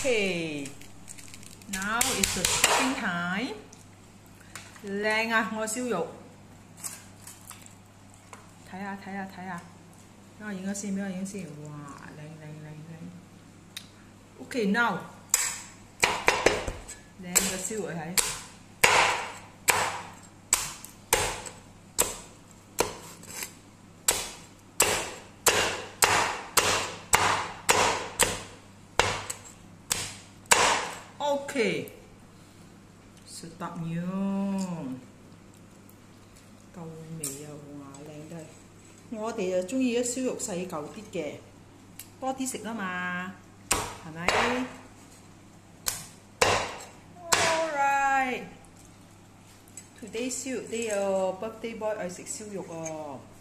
Okay, now is the cooking time。靚啊！我燒肉，睇下。俾我影咗先，哇！靚。Okay, now 靚嘅燒肉係。OK， sedap nya， 夠味啊！哇，靚得係。我哋就中意啲燒肉細嚿啲嘅，多啲食啊嘛，係咪 ？Alright， today 燒肉 day 啊 ，birthday boy 愛食燒肉啊。